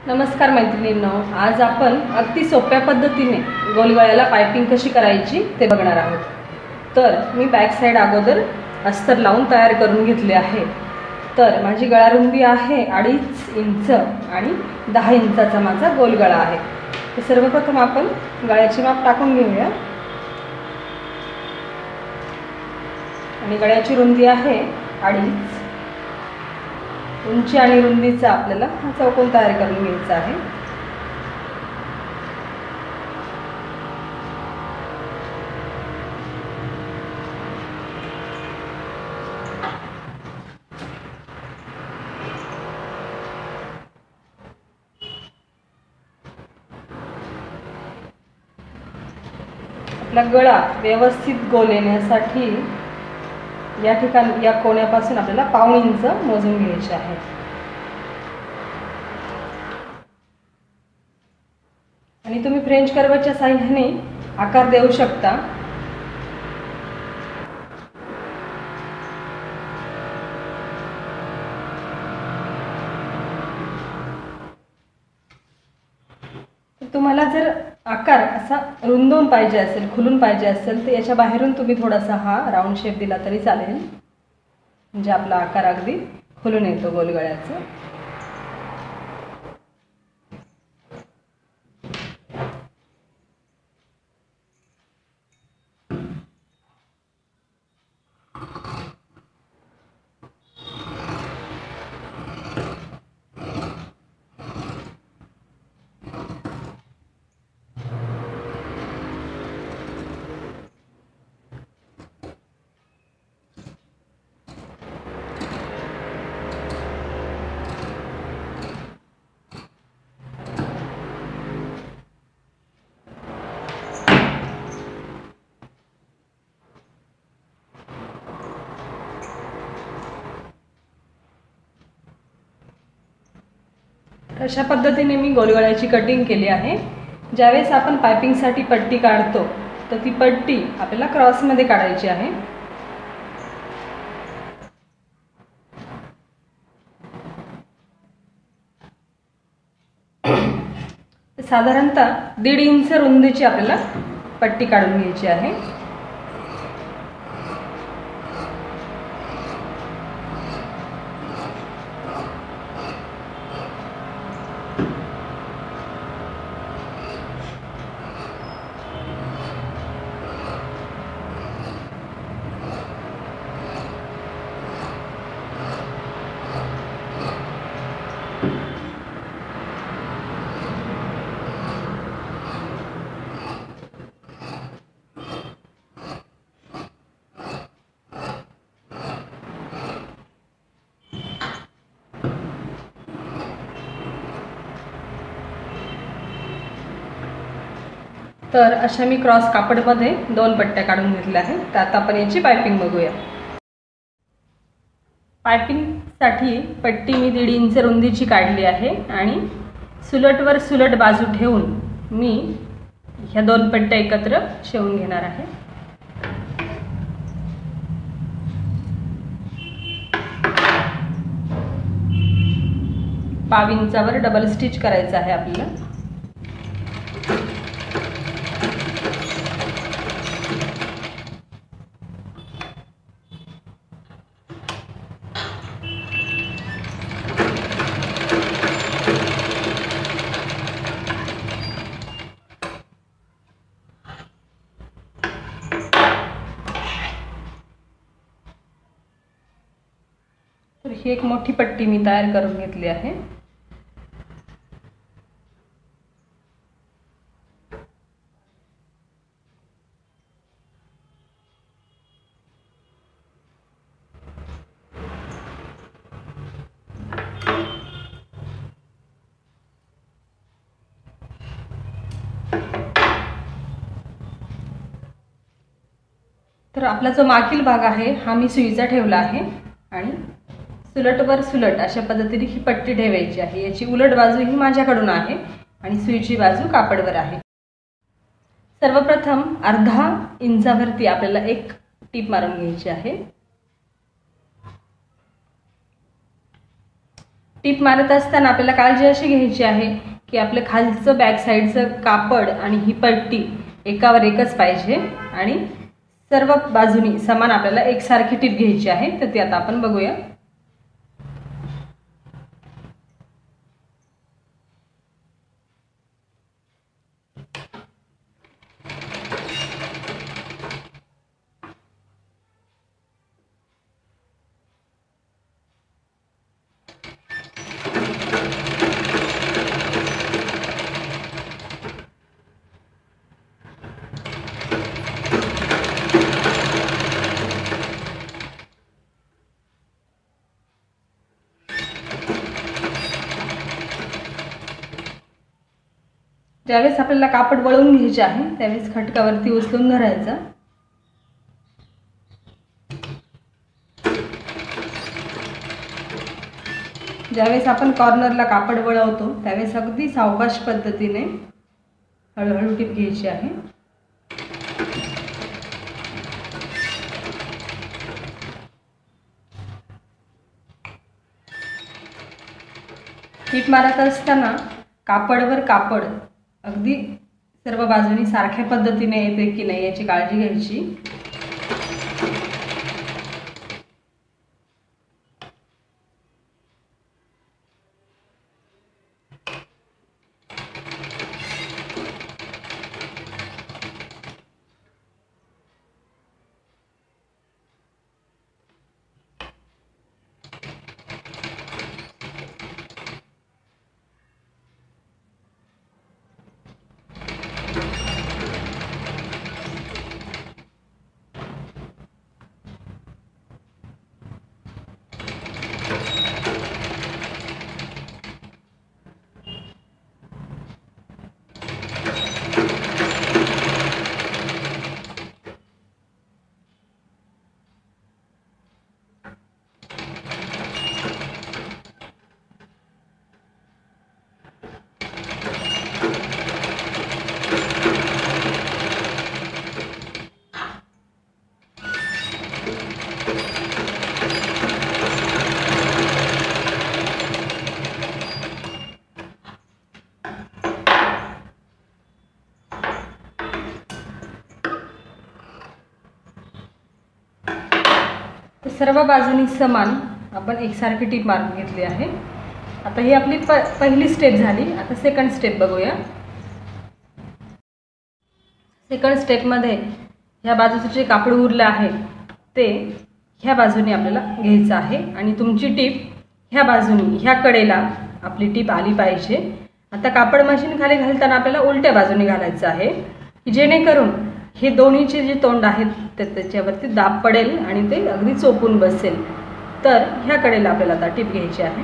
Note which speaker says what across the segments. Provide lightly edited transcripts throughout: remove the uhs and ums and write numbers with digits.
Speaker 1: नमस्कार मैत्रिणींनो, आज आपण अगदी सोप्या पद्धतीने गोलगळ्याला पाइपिंग कशी करायची ते बघणार आहोत। तर मी बॅक साइड अगोदर अस्तर लावून तयार करून घेतले आहे। तर माझी गळा रुंदी आहे 2.5 इंच आणि 10 इंचाचा माझा गोलगळा आहे। तर सर्वप्रथम आपण गळ्याचे माप टाकून घेऊया आणि गळ्याची रुंदी आहे 2.5। उंची आणि रुंदीचा आपल्याला हा चौकोन तयार करून घ्यायचा आहे। आपला गळा व्यवस्थित गोल येण्यासाठी या ठिकाणी या कोण्यापासून आपल्याला 1.5 इंच मोजून घ्यायचे आहे। आणि तुम्ही फ्रेंच कर्वच्या साहाय्याने आकार देऊ शकता। तुम्हाला जर आकार असा रुंदून पाहिजे असेल, खुलून पाहिजे असेल तर याच्या बाहेरून तुम्ही थोडासा हा राऊंड शेप दिला तरी चालेल, म्हणजे आपला आकार अगदी खुलून येतो गोलगळ्याचा। अशा पद्धतीने मी गोलगळ्याची कटिंग केली आहे। ज्यावेळेस आपण पाइपिंगसाठी पट्टी काढतो तर ती पट्टी आपल्याला क्रॉसमध्ये काढायची आहे। साधारणतः 1.5 इंच रुंदीची आपल्याला पट्टी काढून घ्यायची आहे। तर अशा मी क्रॉस कापडमध्ये 2 पट्ट्या काढून घेतल्या आहेत। तर आता आपण याची पाइपिंग बघूया। पाइपिंगसाठी पट्टी मी 1.5 इंच रुंदीची काढली आहे आणि सुलटवर सुलट बाजू ठेवून मी ह्या 2 पट्ट्या एकत्र शिवून घेणार आहे। पाव इंचावर डबल स्टिच करायचं आहे आपल्याला। तर ही एक मोठी पट्टी मी तयार करून घेतली आहे। तर आपला जो मागील भाग आहे हा मी सुईचा ठेवला आहे आणि सुलटवर सुलट अशा पद्धतीने ही पट्टी ठेवायची आहे। याची उलट बाजू ही माझ्याकडून आहे आणि सुईची बाजू कापडवर आहे। सर्वप्रथम अर्धा इंचावरती आपल्याला एक टीप मारून घ्यायची आहे। टीप मारत असताना आपल्याला काळजी अशी घ्यायची आहे की आपलं खालचं बॅक साईडचं कापड आणि ही पट्टी एकावर एकच पाहिजे आणि सर्व बाजूनी समान आपल्याला एकसारखी टीप घ्यायची आहे. तर ती आता आपण बघूया. ज्यावेळेस आपल्याला कापड वळवून घ्यायचे आहे त्यावेळेस खटकावरती उचलून धरायचा. ज्यावेळेस आपण कॉर्नरला कापड वळवतो त्यावेळेस अगदी सावकाश पद्धतीने हळूहळू टीप घ्यायची आहे. टीप मारत असताना कापडवर कापड अगदी सर्व बाजूनी सारख्या पद्धतीने येते की नाही याची काळजी घ्यायची. सर्व बाजूनी समान आपण एकसारखी टीप मारून घेतली आहे. आता ही आपली पहिली स्टेप झाली. आता सेकंड स्टेप बघूया. सेकंड स्टेपमध्ये ह्या बाजूचं जे कापड उरलं आहे ते ह्या बाजूने आपल्याला घ्यायचं आहे आणि तुमची टीप ह्या बाजूनी ह्या कडेला आपली टीप आली पाहिजे. आता कापड मशीन खाली घालताना आपल्याला उलट्या बाजूने घालायचं आहे की जेणेकरून हे दोन्हीचे जे तोंड आहेत त्याच्यावरती दाब पडेल आणि ते अगदी चोपून बसेल. तर ह्या कडेला आपल्याला आता टीप घ्यायची आहे.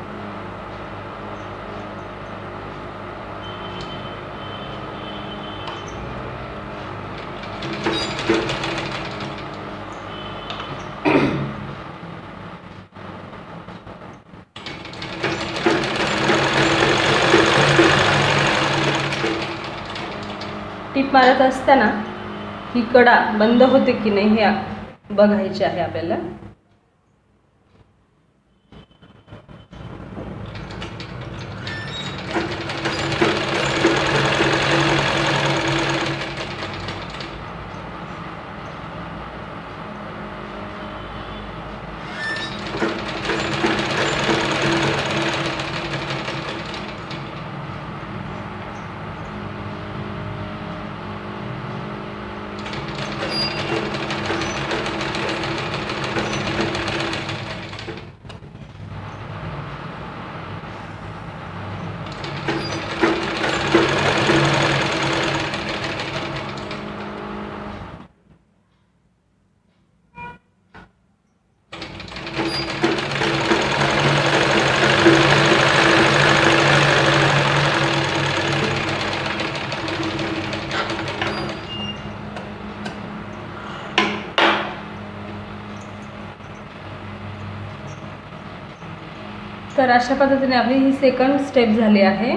Speaker 1: टीप मारत असताना ही कडा बंद होते की नाही हे बघायचे आहे आपल्याला. तर अशा पद्धतीने आपली ही सेकंड स्टेप झाली आहे.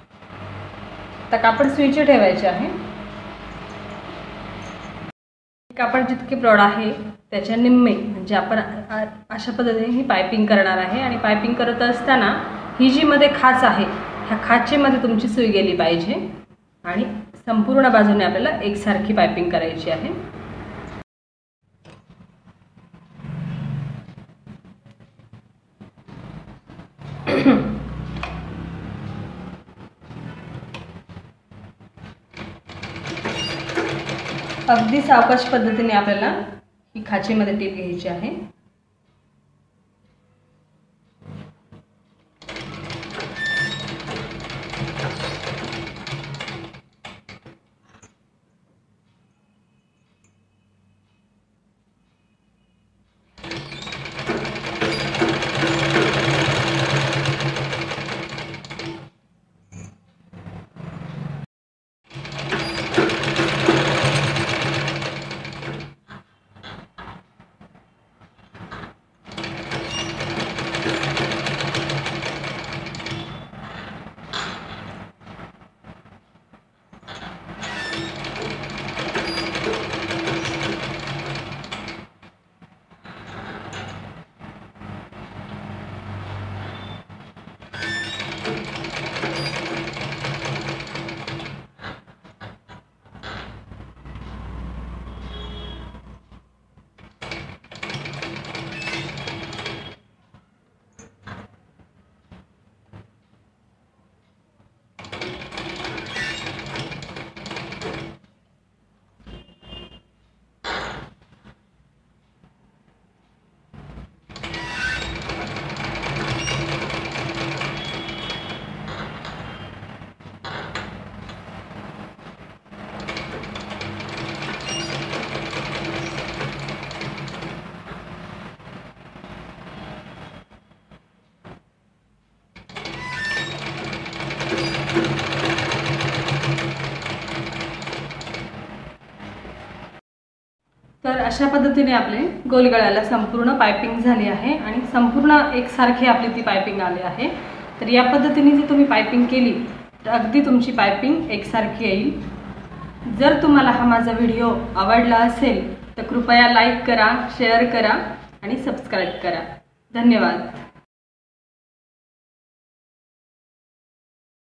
Speaker 1: आता कापड स्विच ठेवायचे आहे. कापड जितके ब्रॉड आहे त्याच्या निम्मे म्हणजे आपण अशा पद्धतीने ही पायपिंग करणार आहे। आणि पायपिंग करत असताना ही जी मध्ये खाच आहे ह्या खाचेमध्ये तुमची सुई गेली पाहिजे आणि संपूर्ण बाजूने आपल्याला एकसारखी पायपिंग करायची आहे। अगदी सावकाश पद्धतीने आपल्याला ही खाचेमध्ये टीप घ्यायची आहे। तर अशा पद्धतीने आपले गोलगळ्याला संपूर्ण पायपिंग झाली आहे आणि संपूर्ण एकसारखी आपली ती पायपिंग आली आहे। तर या पद्धतीने जर तुम्ही पायपिंग केली तर अगदी तुमची पायपिंग एकसारखी येईल। जर तुम्हाला हा माझा व्हिडिओ आवडला असेल तर कृपया लाईक करा, शेअर करा आणि सबस्क्राईब करा। धन्यवाद।